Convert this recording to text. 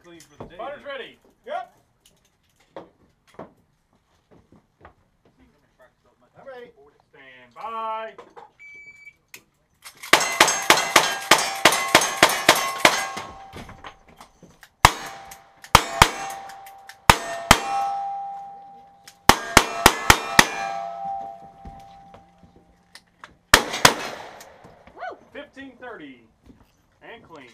clean for the day. Spotter's ready. Yep. I'm ready. Stand by. Woo! 15:30 and clean.